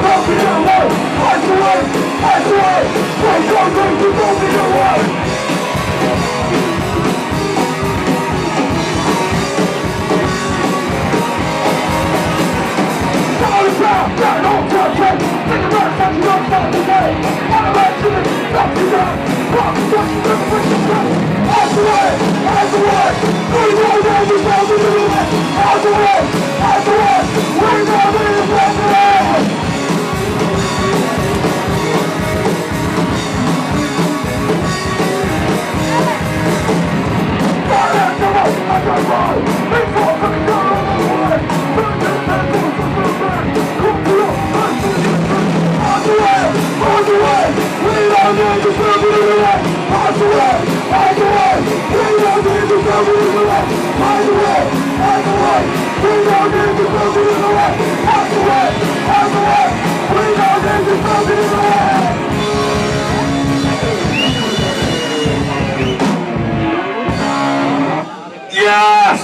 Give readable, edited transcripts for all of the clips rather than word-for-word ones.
Yes!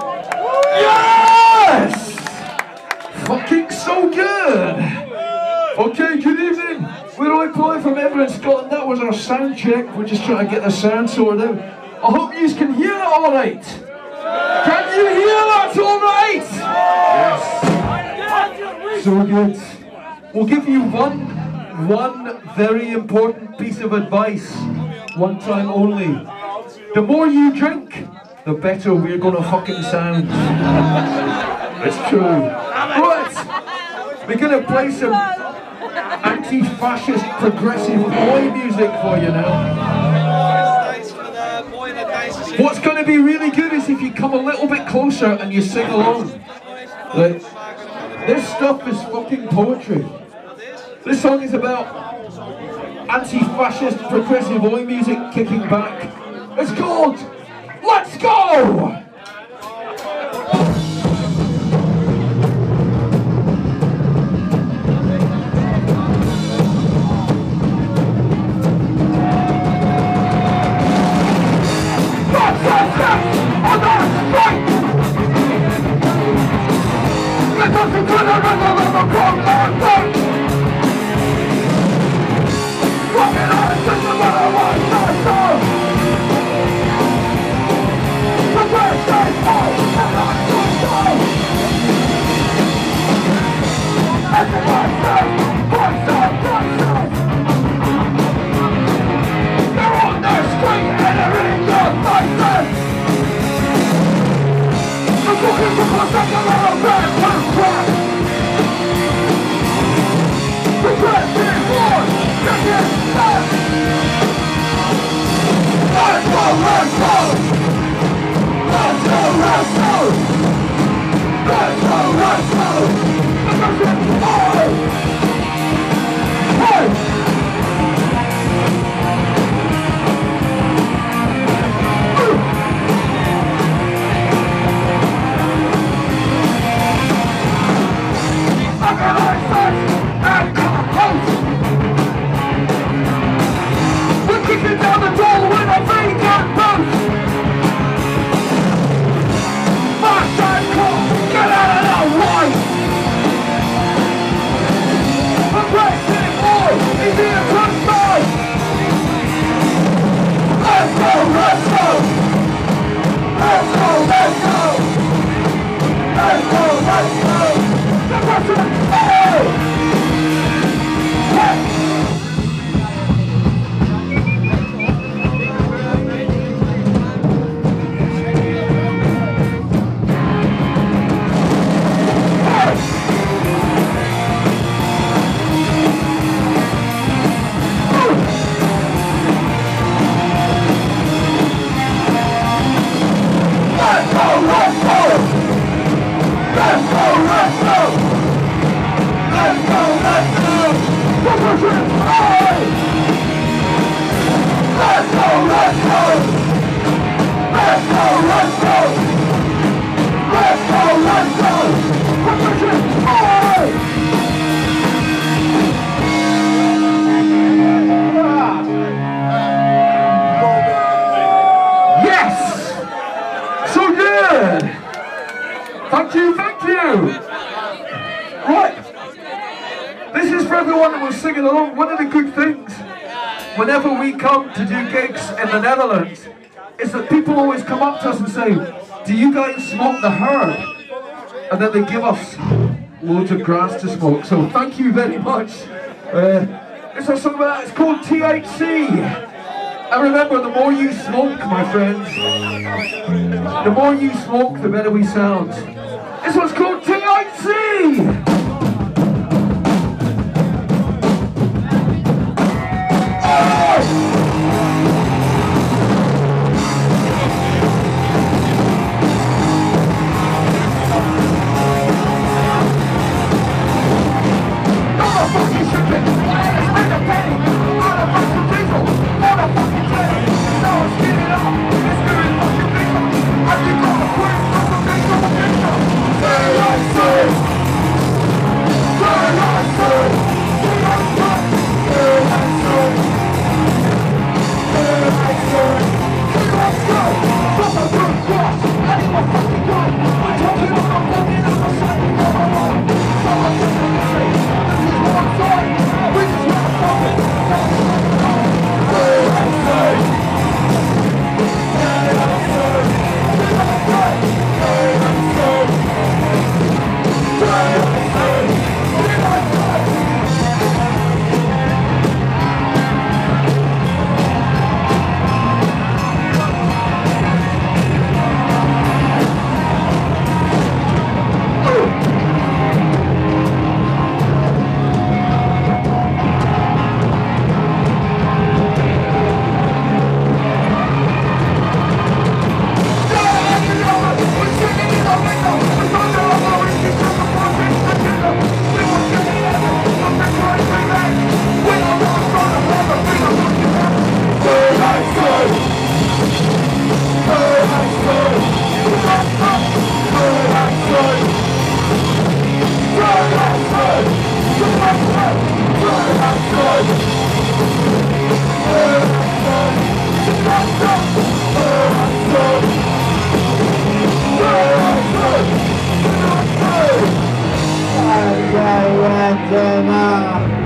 Yes! Fucking so good! Okay, good evening. We're Roy Ploy from Edinburgh, Scotland. That was our sound check. We're just trying to get the sound sorted out. I hope you can hear it alright. Can you hear that alright? Yes. So good. We'll give you one very important piece of advice. One time only. The more you drink, the better we're gonna fucking sound. It's true. Right. We're gonna play some anti-fascist progressive boy music for you now. What's going to be really good is if you come a little bit closer and you sing along. Like, this stuff is fucking poetry. This song is about anti-fascist progressive boy music kicking back. It's called Let's Go! Let's go! everyone that was singing along, one of the good things whenever we come to do gigs in the Netherlands is that people always come up to us and say, do you guys smoke the herb? And then they give us loads of grass to smoke. So thank you very much. It's a song about that. It's called THC. And remember, the more you smoke, my friends, the more you smoke, the better we sound. This one's called THC. Yeah.